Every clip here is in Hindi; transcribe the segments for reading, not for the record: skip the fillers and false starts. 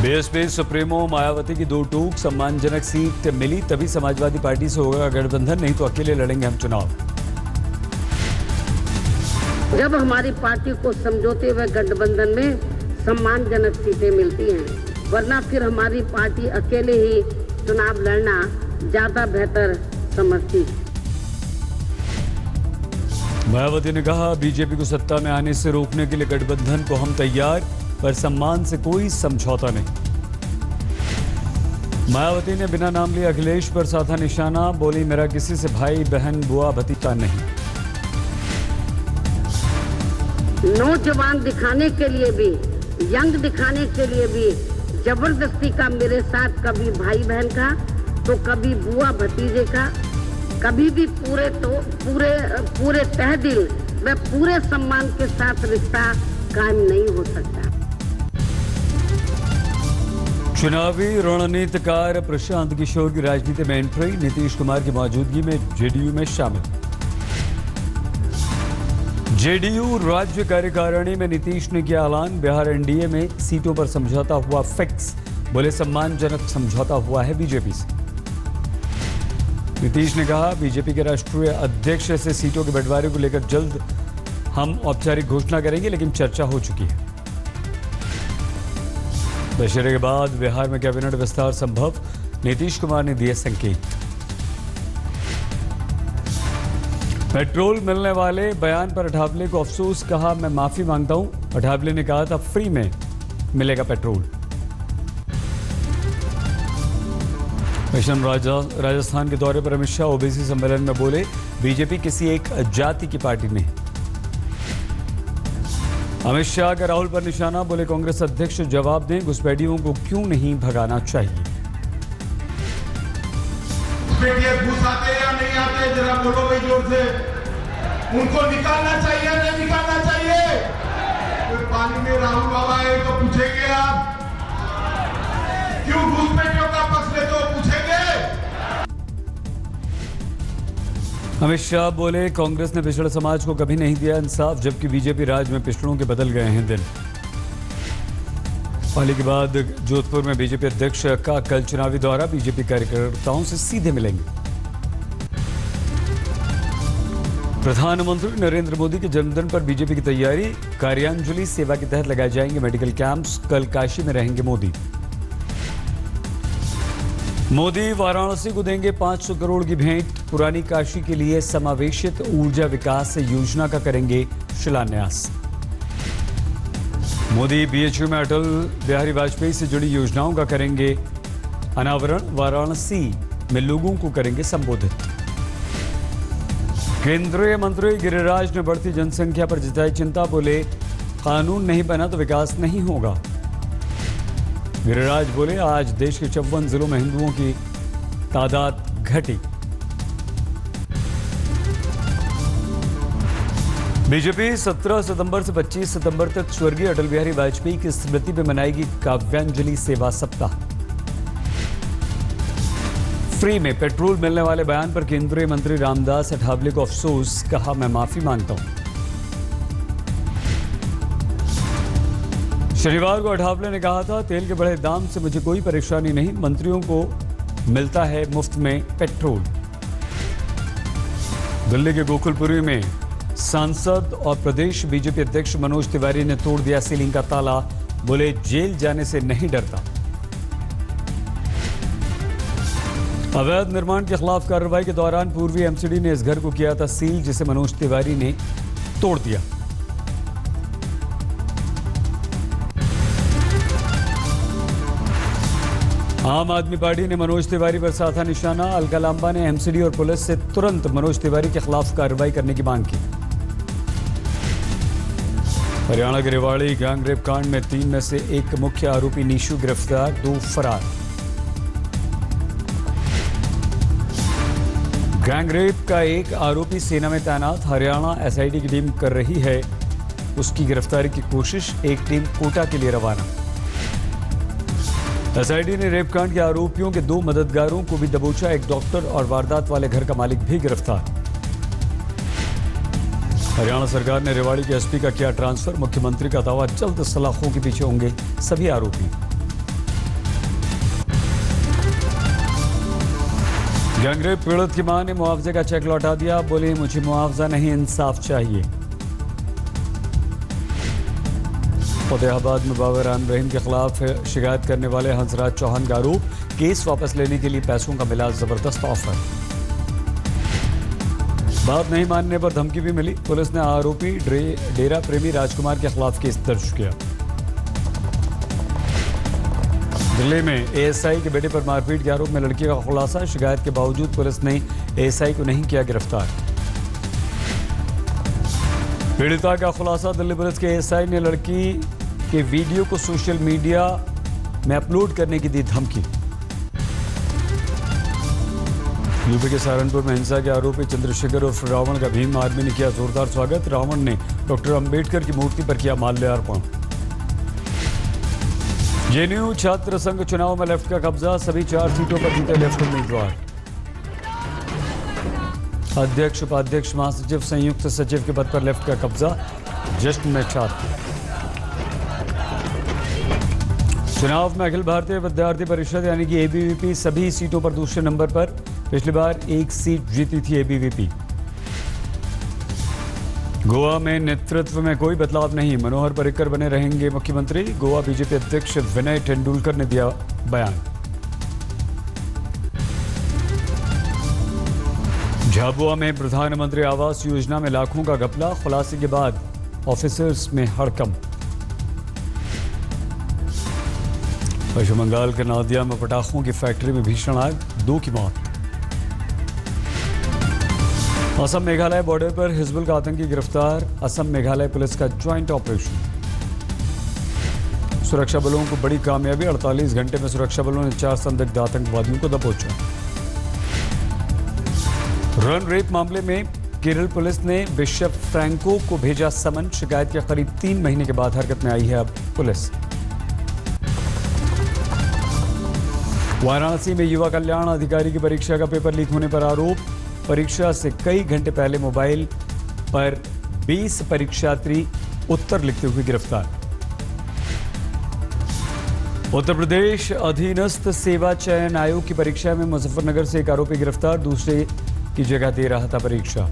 बीएसपी सुप्रीमो मायावती की दो टूक, सम्मानजनक सीट मिली तभी समाजवादी पार्टी से होगा गठबंधन, नहीं तो अकेले लड़ेंगे हम चुनाव। जब हमारी पार्टी को समझौते हुए गठबंधन में सम्मानजनक सीटें मिलती हैं, वरना फिर हमारी पार्टी अकेले ही चुनाव लड़ना ज्यादा बेहतर समझती है। मायावती ने कहा, बीजेपी को सत्ता में आने से रोकने के लिए गठबंधन को हम तैयार, पर सम्मान से कोई समझौता नहीं। मायावती ने बिना नाम लिए अखिलेश पर साधा निशाना, बोली मेरा किसी से भाई बहन बुआ भतीजा नहीं। नौजवान दिखाने के लिए भी, यंग दिखाने के लिए भी जबरदस्ती का मेरे साथ कभी भाई बहन का तो कभी बुआ भतीजे का, कभी भी पूरे तह दिल व पूरे सम्मान के साथ रिश्ता कायम नहीं हो सकता। चुनावी रणनीतिकार प्रशांत किशोर की राजनीति में एंट्री, नीतीश कुमार की मौजूदगी में जेडीयू में शामिल। जेडीयू राज्य कार्यकारिणी में नीतीश ने किया ऐलान, बिहार एनडीए में सीटों पर समझौता हुआ फिक्स, बोले सम्मानजनक समझौता हुआ है बीजेपी से। नीतीश ने कहा, बीजेपी के राष्ट्रीय अध्यक्ष से सीटों के बंटवारे को लेकर जल्द हम औपचारिक घोषणा करेंगे, लेकिन चर्चा हो चुकी है। दशहरे के बाद बिहार में कैबिनेट विस्तार संभव, नीतीश कुमार ने दिए संकेत। पेट्रोल मिलने वाले बयान पर अठावले को अफसोस, कहा मैं माफी मांगता हूं। अठावले ने कहा था फ्री में मिलेगा पेट्रोल। मिशन राजस्थान के दौरे पर अमित शाह ओबीसी सम्मेलन में बोले, बीजेपी किसी एक जाति की पार्टी नहीं। अमित शाह का राहुल पर निशाना, बोले कांग्रेस अध्यक्ष जवाब दें, घुसपैठियों को क्यों नहीं भगाना चाहिए। घुस आते या नहीं आते, जरा बोलो भाई जोर से। उनको निकालना चाहिए नहीं निकालना चाहिए? तो पानी में राहुल बाबा आए तो पूछेंगे आप क्यों घुसपैठियों का पक्ष लेते हो, पूछेंगे। अमित शाह बोले, कांग्रेस ने पिछड़े समाज को कभी नहीं दिया इंसाफ, जबकि बीजेपी राज में पिछड़ों के बदल गए हैं दिन। पाली के बाद जोधपुर में बीजेपी अध्यक्ष का कल चुनावी दौरा, बीजेपी कार्यकर्ताओं से सीधे मिलेंगे। प्रधानमंत्री नरेंद्र मोदी के जन्मदिन पर बीजेपी की तैयारी, कार्यांजलि सेवा के तहत लगाए जाएंगे मेडिकल कैंप्स, कल काशी में रहेंगे मोदी। मोदी वाराणसी को देंगे 500 करोड़ की भेंट, पुरानी काशी के लिए समावेशित ऊर्जा विकास योजना का करेंगे शिलान्यास। मोदी बीएचयू में अटल बिहारी वाजपेयी से जुड़ी योजनाओं का करेंगे अनावरण, वाराणसी में लोगों को करेंगे संबोधित। केंद्रीय मंत्री गिरिराज ने बढ़ती जनसंख्या पर जताई चिंता, बोले कानून नहीं बना तो विकास नहीं होगा। गिरिराज बोले, आज देश के 54 जिलों में हिंदुओं की तादाद घटी। बीजेपी 17 सितंबर से 25 सितंबर तक स्वर्गीय अटल बिहारी वाजपेयी की स्मृति में मनाएगी काव्यांजलि सेवा सप्ताह। फ्री में पेट्रोल मिलने वाले बयान पर केंद्रीय मंत्री रामदास अठावले को अफसोस, कहा मैं माफी मांगता हूं। शनिवार को अठावले ने कहा था, तेल के बढ़े दाम से मुझे कोई परेशानी नहीं, मंत्रियों को मिलता है मुफ्त में पेट्रोल। दिल्ली के गोकुलपुरी में सांसद और प्रदेश बीजेपी अध्यक्ष मनोज तिवारी ने तोड़ दिया सीलिंग का ताला, बोले जेल जाने से नहीं डरता। अवैध निर्माण के खिलाफ कार्रवाई के दौरान पूर्वी एमसीडी ने इस घर को किया था सील, जिसे मनोज तिवारी ने तोड़ दिया। आम आदमी पार्टी ने मनोज तिवारी पर साधा निशाना, अलका लांबा ने एमसीडी और पुलिस से तुरंत मनोज तिवारी के खिलाफ कार्रवाई करने की मांग की। हरियाणा के रेवाड़ी गैंगरेप कांड में 3 में से एक मुख्य आरोपी नीशू गिरफ्तार, 2 फरार। गैंगरेप का एक आरोपी सेना में तैनात, हरियाणा एसआईटी की टीम कर रही है उसकी गिरफ्तारी की कोशिश, एक टीम कोटा के लिए रवाना। एसआईटी ने रेप कांड के आरोपियों के 2 मददगारों को भी दबोचा, एक डॉक्टर और वारदात वाले घर का मालिक भी गिरफ्तार। हरियाणा सरकार ने रेवाड़ी के एसपी का किया ट्रांसफर, मुख्यमंत्री का दावा, जल्द सलाखों के पीछे होंगे सभी आरोपी। गैंगरेप पीड़ित की मां ने मुआवजे का चेक लौटा दिया, बोली मुझे मुआवजा नहीं इंसाफ चाहिए। फतेहाबाद में बाबर आन रहीम के खिलाफ शिकायत करने वाले हंसराज चौहान का आरोप, केस वापस लेने के लिए पैसों का मिला जबरदस्त ऑफर। बात नहीं मानने पर धमकी भी मिली, पुलिस ने आरोपी डेरा प्रेमी राजकुमार के खिलाफ केस दर्ज किया। दिल्ली में एएसआई के बेटे पर मारपीट के आरोप में लड़की का खुलासा, शिकायत के बावजूद पुलिस ने एएसआई को नहीं किया गिरफ्तार। पीड़िता का खुलासा, दिल्ली पुलिस के एएसआई ने लड़की के वीडियो को सोशल मीडिया में अपलोड करने की दी धमकी। यूपी के सहारनपुर में हिंसा के आरोपी चंद्रशेखर उर्फ रावण का भीम आर्मी ने किया जोरदार स्वागत, रावण ने डॉक्टर अंबेडकर की मूर्ति पर किया माल्यार्पण। जेएनयू छात्र संघ चुनाव में लेफ्ट का कब्जा, सभी 4 सीटों पर जीते लेफ्ट उम्मीदवार। अध्यक्ष, उपाध्यक्ष, महासचिव, संयुक्त सचिव के पद पर लेफ्ट का कब्जा, जश्न में छात्र। चुनाव में अखिल भारतीय विद्यार्थी परिषद यानी कि एबीवीपी सभी सीटों पर दूसरे नंबर पर, पिछली बार 1 सीट जीती थी एबीवीपी। गोवा में नेतृत्व में कोई बदलाव नहीं, मनोहर पर्रिकर बने रहेंगे मुख्यमंत्री, गोवा बीजेपी अध्यक्ष विनय तेंदुलकर ने दिया बयान। झाबुआ में प्रधानमंत्री आवास योजना में लाखों का घपला, खुलासे के बाद ऑफिसर्स में हड़कंप। पश्चिम बंगाल के नादिया में पटाखों की फैक्ट्री में भीषण आग, 2 की मौत। असम मेघालय बॉर्डर पर हिजबुल का आतंकी गिरफ्तार, असम मेघालय पुलिस का ज्वाइंट ऑपरेशन। सुरक्षा बलों को बड़ी कामयाबी, 48 घंटे में सुरक्षा बलों ने 4 संदिग्ध आतंकवादियों को दबोचा। रन रेप मामले में केरल पुलिस ने बिशप फ्रैंको को भेजा समन, शिकायत के करीब 3 महीने के बाद हरकत में आई है अब पुलिस। वाराणसी में युवा कल्याण अधिकारी की परीक्षा का पेपर लीक होने पर आरोप, परीक्षा से कई घंटे पहले मोबाइल पर 20 परीक्षार्थी उत्तर लिखते हुए गिरफ्तार। उत्तर प्रदेश अधीनस्थ सेवा चयन आयोग की परीक्षा में मुजफ्फरनगर से एक आरोपी गिरफ्तार, दूसरे की जगह दे रहा था परीक्षा।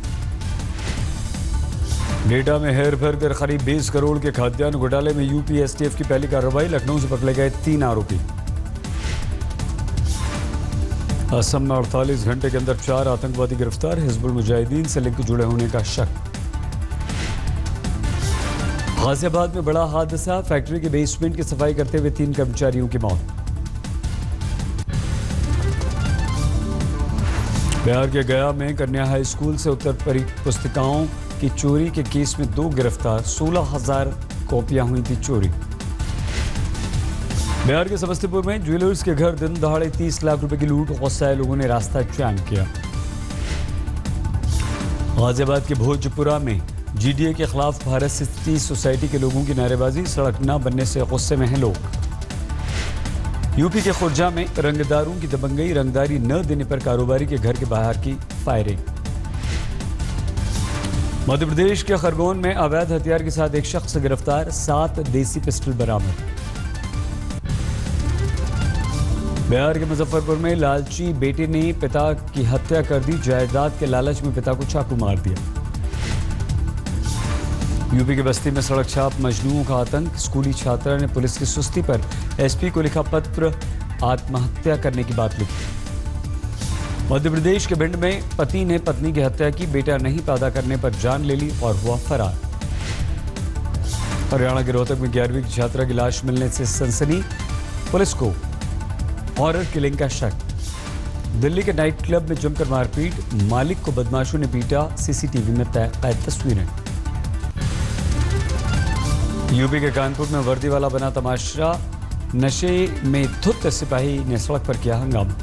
डेटा में हेरफेर कर करीब 20 करोड़ के खाद्यान्न घोटाले में यूपी एसटीएफ की पहली कार्रवाई, लखनऊ से पकड़े गए 3 आरोपी। असम में 48 घंटे के अंदर 4 आतंकवादी गिरफ्तार, हिजबुल मुजाहिदीन से लिंक जुड़े होने का शक। गाजियाबाद में बड़ा हादसा, फैक्ट्री के बेसमेंट की सफाई करते हुए 3 कर्मचारियों की मौत। बिहार के गया में कन्या हाई स्कूल से उत्तर पुस्तिकाओं की चोरी के केस में 2 गिरफ्तार, 16,000 कॉपियां हुई थी चोरी। बिहार के समस्तीपुर में ज्वेलर्स के घर दिन दहाड़े 30 लाख रुपए की लूट, गुस्साए लोगों ने रास्ता जाम किया। गाजियाबाद के भोजपुरा में जीडीए के खिलाफ भारत सिटी सोसाइटी के लोगों की नारेबाजी, सड़क न बनने से गुस्से में हैं लोग। यूपी के खुर्जा में रंगदारों की दबंगई, रंगदारी न देने पर कारोबारी के घर के बाहर की फायरिंग। मध्य प्रदेश के खरगोन में अवैध हथियार के साथ एक शख्स गिरफ्तार, 7 देसी पिस्टल बरामद। बिहार के मुजफ्फरपुर में लालची बेटे ने पिता की हत्या कर दी, जायदाद के लालच में पिता को चाकू मार दिया। यूपी के बस्ती में सड़क छाप मजनूओं का आतंक, स्कूली छात्रा ने पुलिस की सुस्ती पर एसपी को लिखा पत्र, आत्महत्या करने की बात लिखी। मध्य प्रदेश के भिंड में पति ने पत्नी की हत्या की, बेटा नहीं पैदा करने पर जान ले ली और हुआ फरार। हरियाणा के रोहतक में 11वीं की छात्रा की लाश मिलने से सनसनी, पुलिस को हॉरर किलिंग का शक। दिल्ली के नाइट क्लब में जमकर मारपीट, मालिक को बदमाशों ने पीटा, सीसीटीवी में कैद तस्वीरें। यूपी के कानपुर में वर्दी वाला बना तमाशा, नशे में धुत सिपाही ने सड़क पर किया हंगामा।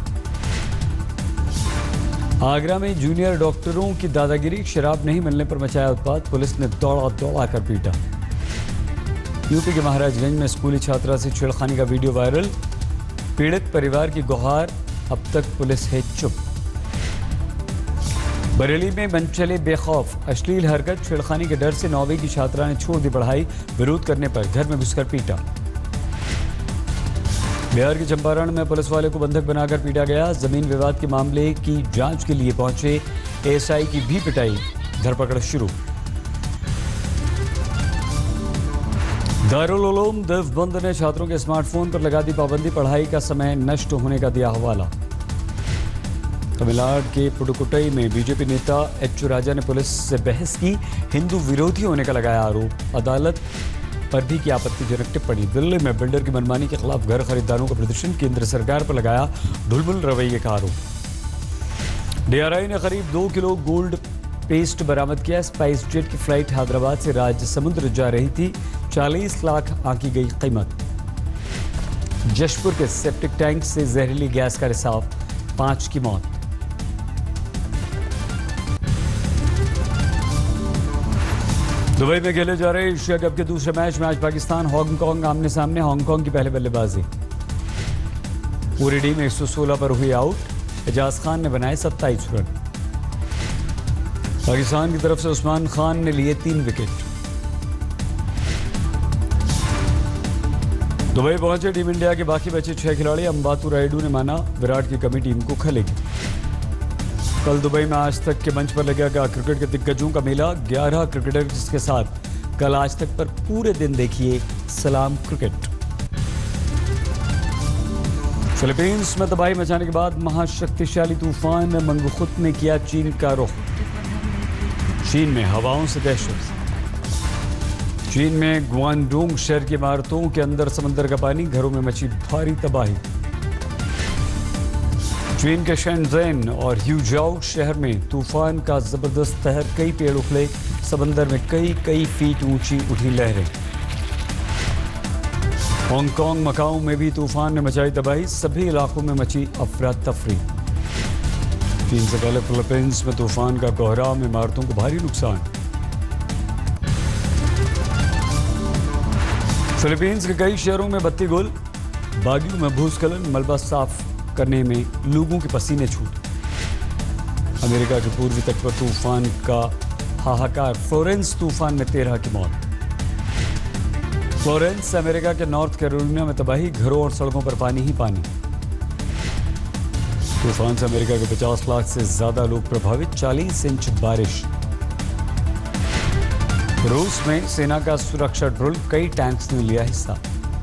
आगरा में जूनियर डॉक्टरों की दादागिरी, शराब नहीं मिलने पर मचाया उत्पात, पुलिस ने दौड़ा कर पीटा। यूपी के महाराजगंज में स्कूली छात्रा से छेड़खानी का वीडियो वायरल, पीड़ित परिवार की गुहार, अब तक पुलिस है चुप। बरेली में मन चले बेखौफ, अश्लील हरकत, छेड़खानी के डर से 9वीं की छात्रा ने छोड़ दी पढ़ाई, विरोध करने पर घर में घुसकर पीटा। बिहार के चंपारण में पुलिस वाले को बंधक बनाकर पीटा गया। जमीन विवाद के मामले की जांच के लिए पहुंचे एएसआई की भी पिटाई, धरपकड़ शुरू। दारुल उलूम देवबंद ने छात्रों के स्मार्टफोन पर लगा दी पाबंदी, पढ़ाई का समय नष्ट होने का दिया हवाला। तमिलनाडु के पुडुकोट्टई में बीजेपी नेता एच राजा ने पुलिस से बहस की, हिंदू विरोधी होने का लगाया आरोप, अदालत पर भी की आपत्तिजनक टिप्पणी। दिल्ली में बिल्डर की मनमानी के खिलाफ घर खरीदारों का प्रदर्शन, केंद्र सरकार पर लगाया ढुलमुल रवैये का आरोप। डीआरआई ने करीब 2 किलो गोल्ड पेस्ट बरामद किया। स्पाइस जेट की फ्लाइट हैदराबाद से राजसमुंद्र जा रही थी, 40 लाख आंकी गई कीमत। जशपुर के सेप्टिक टैंक से जहरीली गैस का रिसाव, 5 की मौत। दुबई में खेले जा रहे एशिया कप के दूसरे मैच में आज पाकिस्तान हांगकांग आमने सामने। हांगकांग की पहले बल्लेबाजी, पूरी टीम 116 पर हुई आउट। एजाज खान ने बनाए 27 रन। पाकिस्तान की तरफ से उस्मान खान ने लिए 3 विकेट। दुबई पहुंचे टीम इंडिया के बाकी बचे 6 खिलाड़ी। अंबातू रायडू ने माना विराट की कमी टीम को खलेगी। कल दुबई में आज तक के मंच पर लगेगा क्रिकेट के दिग्गजों का मेला। 11 क्रिकेटर्स के साथ कल आज तक पर पूरे दिन देखिए सलाम क्रिकेट। फिलीपींस में तबाही मचाने के बाद महाशक्तिशाली तूफान मंगखुत ने किया चीन का रुख। चीन में हवाओं से दहशत। चीन में ग्वांगडोंग शहर की इमारतों के अंदर समंदर का पानी, घरों में मची भारी तबाही। चीन के शेनज़ेन और ह्यूजाओ शहर में तूफान का जबरदस्त कहर, कई पेड़ उखड़े, समंदर में कई फीट ऊंची उठी लहरें। हांगकांग मकाऊ में भी तूफान ने मचाई तबाही, सभी इलाकों में मची अफरा तफरी। चीन से पहले फिलीपींस में तूफान का कोहराम, इमारतों को भारी नुकसान। फिलीपींस के कई शहरों में बत्ती गुल, बागियों में भूस्खलन, मलबा साफ करने में लोगों के पसीने छूटे। अमेरिका के पूर्वी तट पर तूफान का हाहाकार, फ्लोरेंस तूफान में 13 की मौत। फ्लोरेंस अमेरिका के नॉर्थ कैरोलिना में तबाही, घरों और सड़कों पर पानी ही पानी। तूफान से अमेरिका के 50 लाख से ज्यादा लोग प्रभावित, 40 इंच बारिश। रूस में सेना का सुरक्षा ड्रिल, कई टैंक्स ने लिया हिस्सा।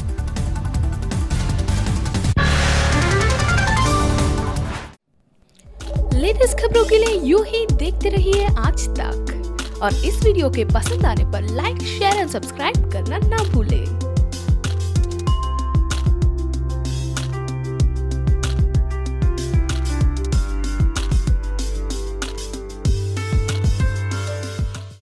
लेटेस्ट खबरों के लिए यूं ही देखते रहिए आज तक, और इस वीडियो के पसंद आने पर लाइक, शेयर एंड सब्सक्राइब करना ना भूलें।